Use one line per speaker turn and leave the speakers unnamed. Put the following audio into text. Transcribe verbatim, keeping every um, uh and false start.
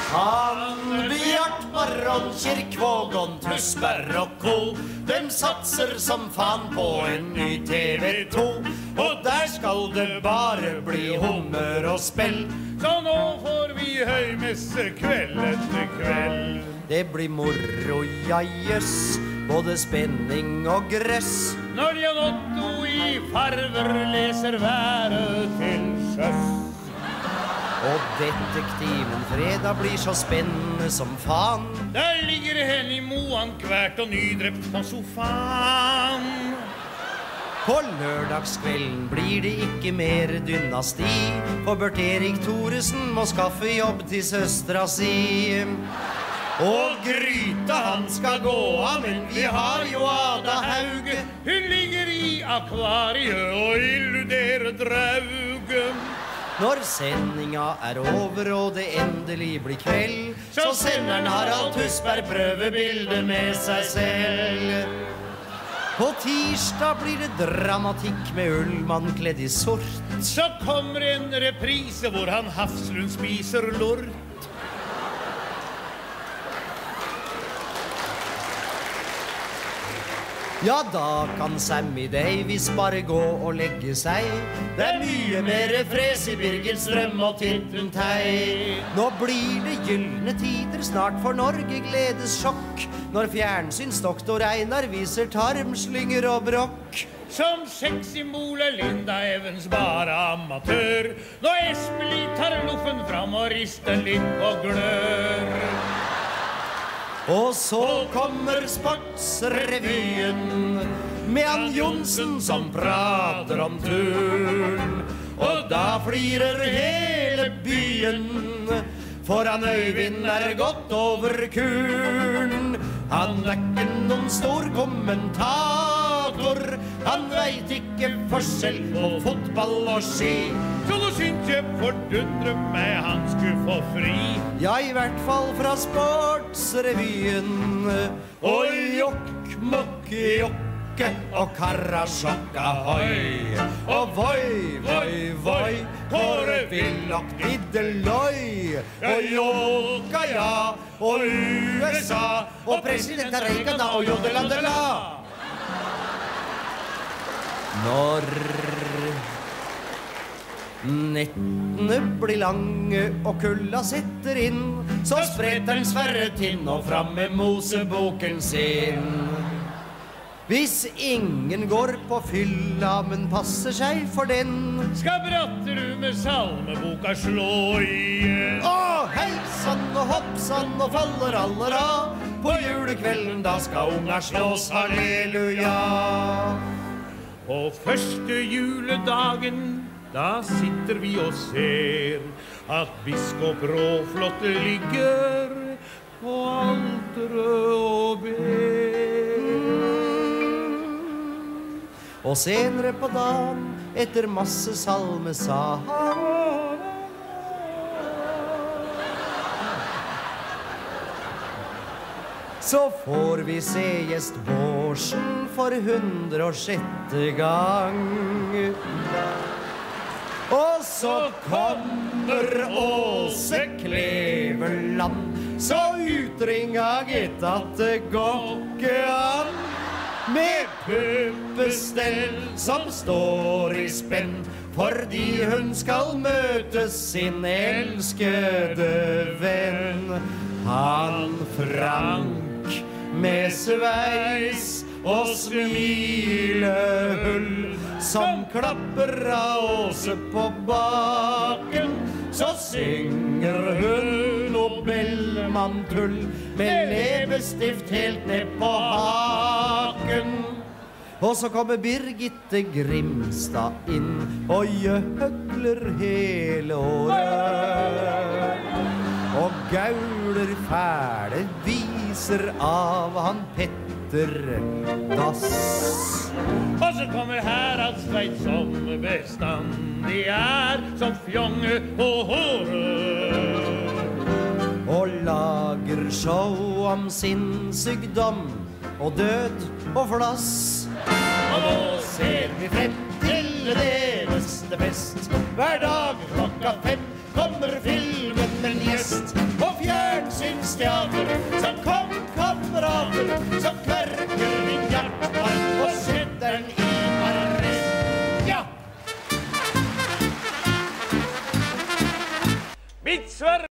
Han Bjartmar og Kirkvåg og Tusberg og Co. Dem satser som faen på en ny T V to. Og der skal det bare bli hummer og spill.
Så nå får vi høymesse kveld etter kveld.
Det blir moro, ja jøss, både spenning og grøss.
Når Jan Otto i farver leser været til sjøs.
Og detektiven Freda blir så spennende som faen.
Der ligger hen i moan kvært og nydrept på sofaen.
På lørdagskvelden blir det ikke mer dynasti, for Bert Erik Thoresen må skaffe jobb til søstra si. Og Gryta han skal gå av, men vi har jo Ada Hauge.
Hun ligger i akvariet og illuderer drauge.
Når sendinga er over og det endelig blir kveld, så sender den Harald Tusberg prøvebilder med seg selv. På tirsdag blir det dramatikk med Ullmann kledd i sort.
Så kommer en reprise hvor han Hafslund spiser lort.
Ja, da kan Sammy Davis bare gå og legge seg. Det er mye mer fres i Birgit Strøm og Tintin Tei. Nå blir det gyllene tider snart for Norge gledessjokk, når fjernsynsdoktor Einar viser tarmslynger og brokk.
Som sexsymbol er Linda Evans bare amatør, når Espelid tar loffen fram og rister litt på glør.
Og så kommer sportsrevyen med han Jonsen som prater om turen. Og da flirer hele byen, for han Øyvind er gått over kuren. Han er ikke noen stor kommentator, han vet ikke forskjell på fotball og ski.
Så nå synes jeg fordundrer meg han skulle få fri.
Ja, i hvert fall fra sportsrevyen. Og jokk, mokk, jokke og karasjokka hoi. Og voi, voi, voi, Kåre Willoch Dideloi. Og jokka ja, og U S A, og president Reagan og jodelandela. Når nettene blir lange og kulda setter inn, så spretter den Sverre Tinn og fram med Moseboken sin. Hvis ingen går på fylla, men passer seg for den,
skal Bratterud med salmeboka slå igjen.
Å, heisann og hoppsann og faller allera, på julekvelden da skal unga slås, halleluja.
På første juledagen da sitter vi og ser at biskop Råflot ligger på alteret og ber. Og senere på dagen, etter masse salmesang, så får vi se gjest Bårdsen for hundre og sjette gang. Og så kommer Åse Kleveland, så utringa gitt at det går ikke an. Med pøpestell som står i spenn, fordi hun skal møte sin elskede venn. Han Frank med sveis og smilehull, som klapper av Åse på baken, så synger hun og Bellman-tull med leppestift helt ned på haken. Og så kommer Birgitte Grimstad inn og gjøgler hele året, og gauler fæle viser av han Petter Dass. Og så kommer Harald Sveit som bestandig er som fjonge på håret,
og lager show om sinnssykdom og død og flass. Og nå ser vi frem til det neste fest. Hver dag klokka fem kommer filmen med en gjest, og fjær
Vitser!